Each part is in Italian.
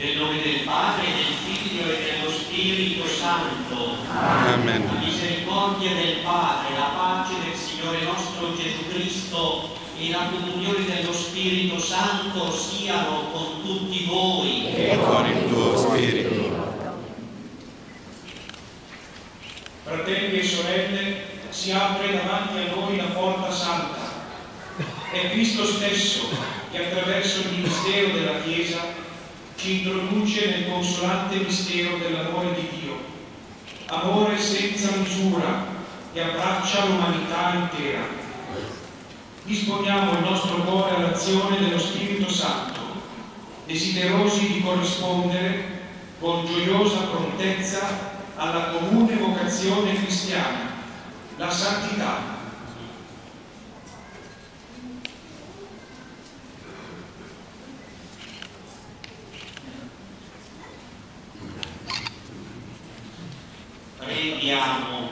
Nel nome del Padre, del Figlio e dello Spirito Santo. Amen. La misericordia del Padre, la pace del Signore nostro Gesù Cristo e la comunione dello Spirito Santo siano con tutti voi. E con il tuo spirito. Fratelli e sorelle, si apre davanti a noi la porta santa. È Cristo stesso che attraverso il mistero della Chiesa ci introduce nel consolante mistero dell'amore di Dio. Amore senza misura che abbraccia l'umanità intera. Disponiamo il nostro cuore all'azione dello Spirito Santo, desiderosi di corrispondere con gioiosa prontezza alla comune vocazione cristiana, la santità. Preghiamo.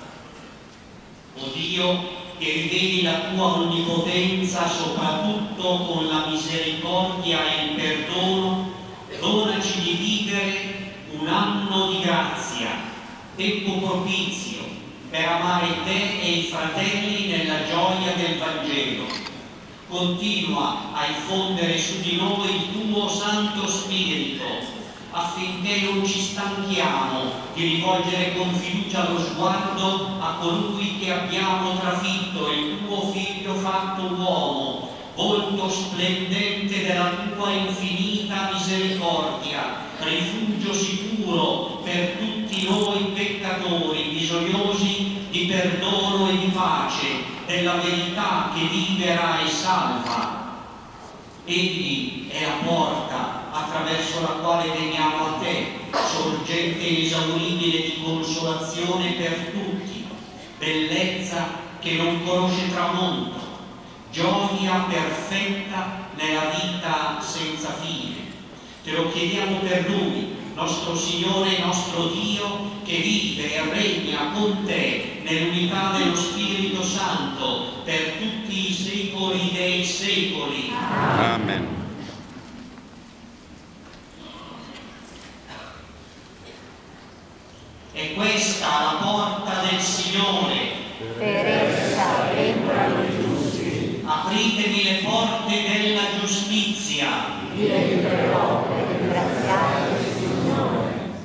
O Dio, che riveli la tua onnipotenza soprattutto con la misericordia e il perdono, donaci di vivere un anno di grazia, tempo propizio per amare te e i fratelli nella gioia del Vangelo. Continua a infondere su di noi il tuo Santo Spirito, affinché non ci stanchiamo di rivolgere con fiducia lo sguardo a colui che abbiamo trafitto, il tuo Figlio fatto uomo, volto splendente della tua infinita misericordia, rifugio sicuro per tutti noi peccatori, bisognosi di perdono e di pace, della verità che libera e salva. Egli è la porta attraverso la quale veniamo a te, sorgente inesauribile di consolazione per tutti, bellezza che non conosce tramonto, gioia perfetta nella vita senza fine. Te lo chiediamo per Lui, nostro Signore e nostro Dio, che vive e regna con te nell'unità dello Spirito Santo per tutti i secoli dei secoli. Amen. E questa la porta del Signore. Per essa entrano i giusti. Apritevi le porte della giustizia. Vi aiuterò per ringraziare il Signore.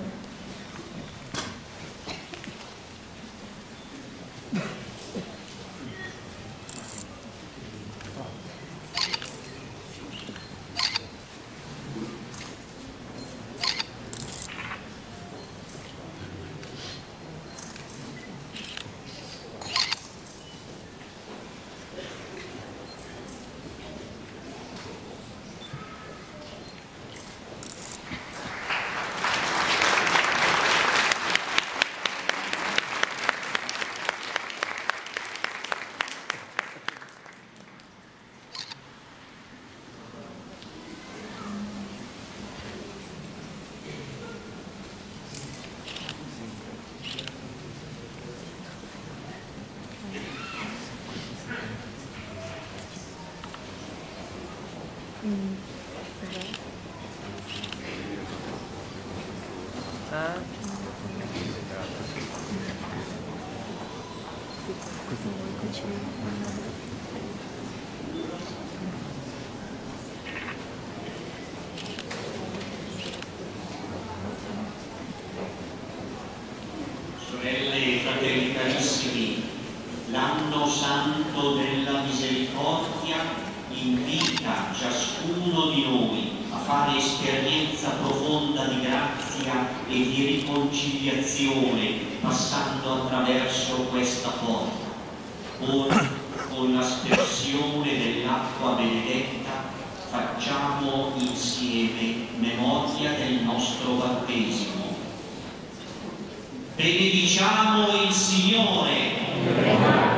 Sorelle e fratelli carissimi, l'anno santo della misericordia invita ciascuno di noi a fare esperienza profonda di grazia e di riconciliazione passando attraverso questa porta. Ora, con l'aspersione dell'acqua benedetta, facciamo insieme memoria del nostro battesimo. Benediciamo il Signore.